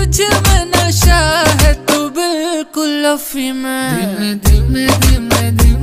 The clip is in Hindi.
तुझ में नशा है, तू बिल्कुल अफीम है। धीमे धीमे धीमे धीमे